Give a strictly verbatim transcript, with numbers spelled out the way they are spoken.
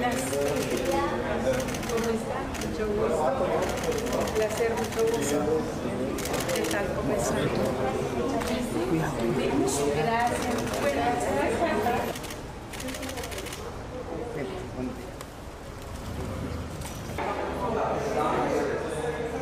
buenas. ¿Cómo está? Mucho gusto. Un placer, mucho gusto. ¿Qué tal? ¿Cómo está? Gracias. Buenas.